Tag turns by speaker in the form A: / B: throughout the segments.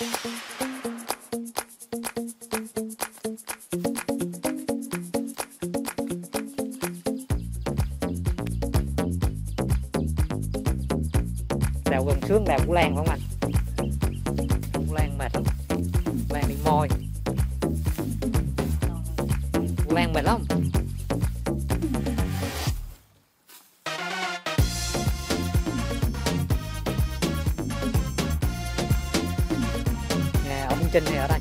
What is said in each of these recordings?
A: Đào gần sướng đào củ lan không anh? Củ lan mệt lắm, củ lan đi môi, củ lan mệt lắm. Nè, ở Biên Chinh hay ở đây?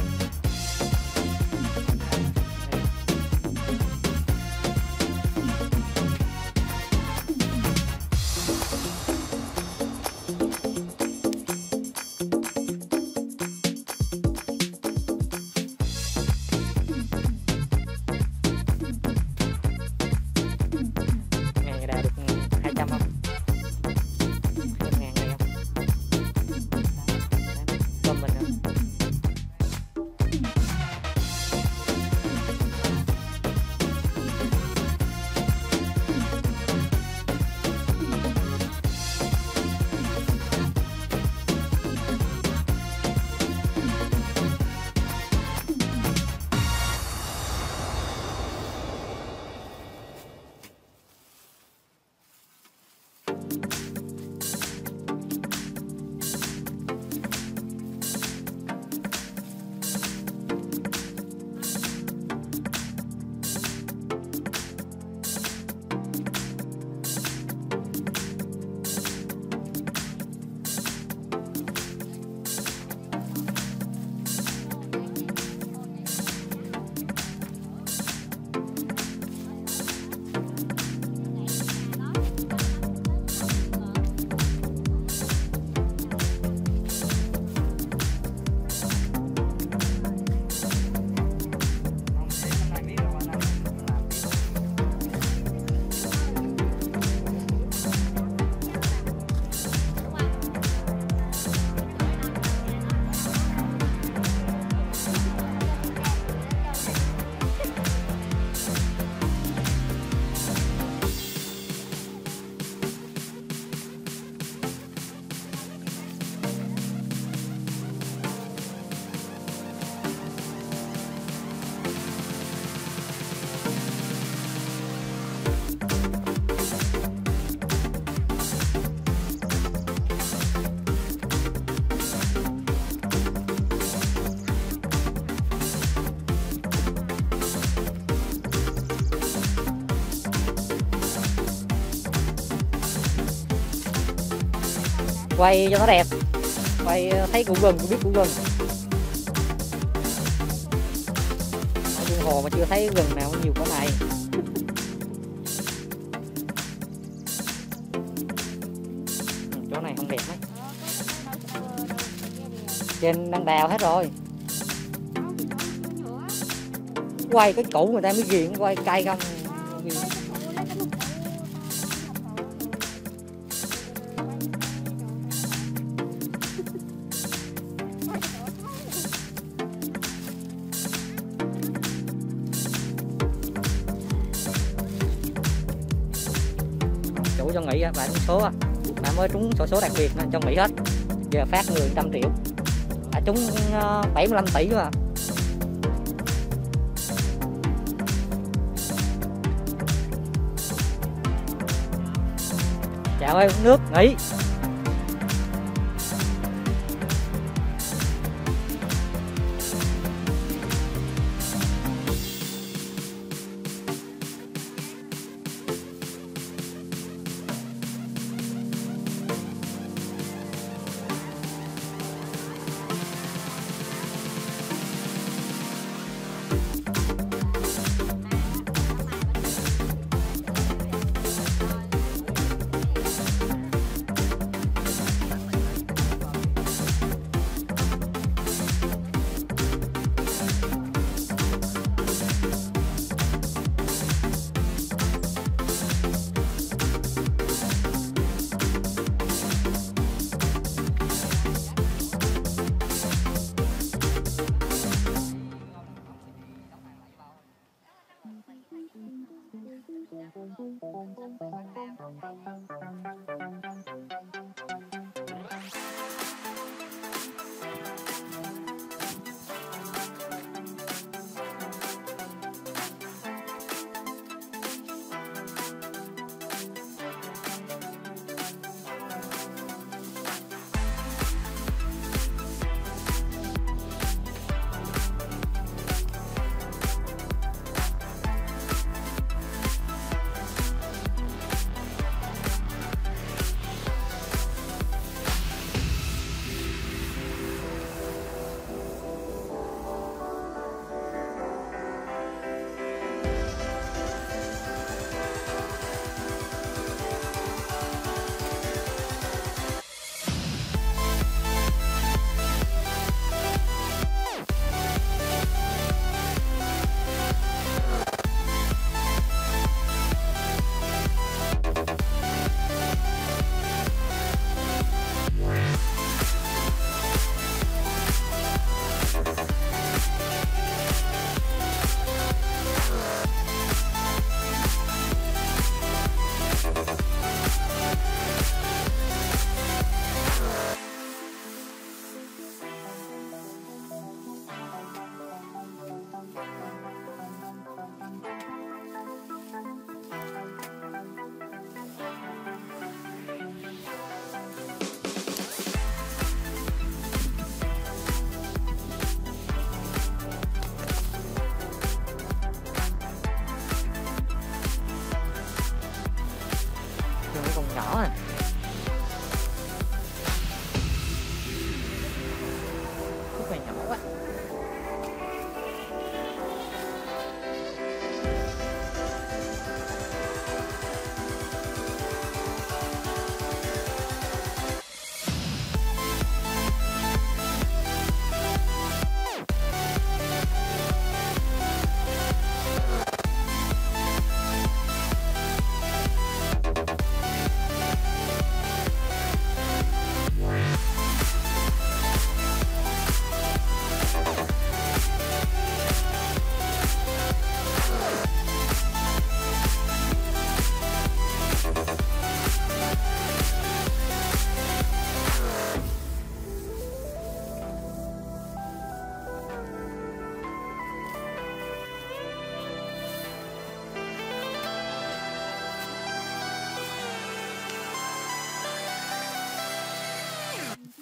A: Quay cho nó đẹp, quay thấy củ gừng, biết củ gừng. Ở trên hồ mà chưa thấy gừng nào nhiều cỡ này. Chỗ này không đẹp mấy. Trên đang đào hết rồi. Quay cái củ người ta mới ghiền, quay cay không. Chủ cho nghỉ bạn trúng số, bạn mới trúng số đặc biệt nên cho nghỉ hết. Giờ phát người 100 triệu, trúng 75 tỷ mà. Chào ơi, uống nước nghỉ.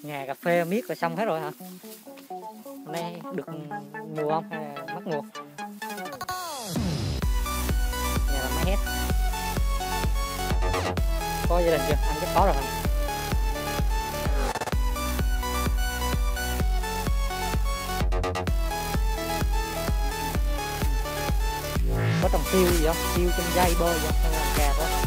A: nhà cà phê miết rồi xong hết rồi hả? Hôm nay được mùa không hay là mất mùa? Nhà làm máy hết. Có gia đình chưa? Anh chắc có rồi hả? Có trồng tiêu gì không? Tiêu trên dây bơi gì không? Hay là cà thôi?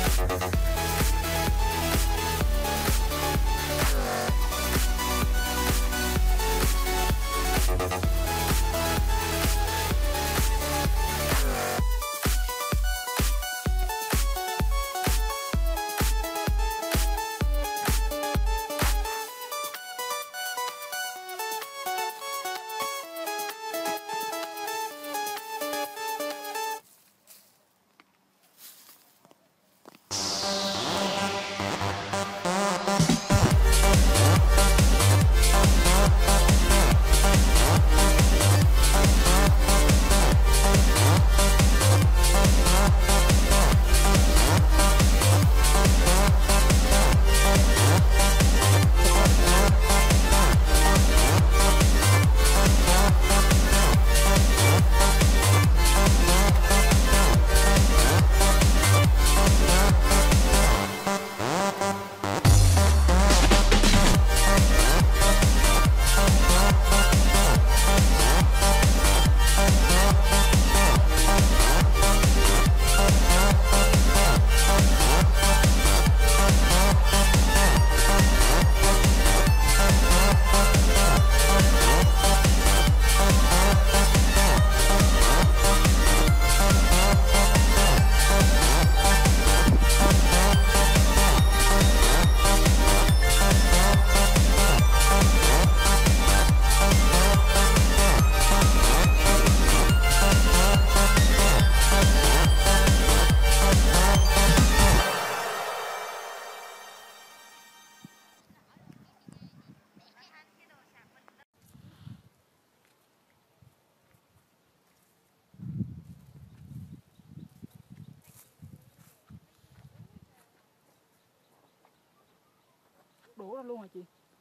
B: Đổ ra luôn hả chị?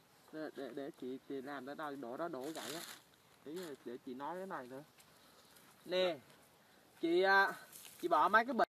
C: Để chị làm tới đâu đổ đó đổ vậy á. Để chị nói cái này nữa. Nè, chị bỏ mấy cái bịch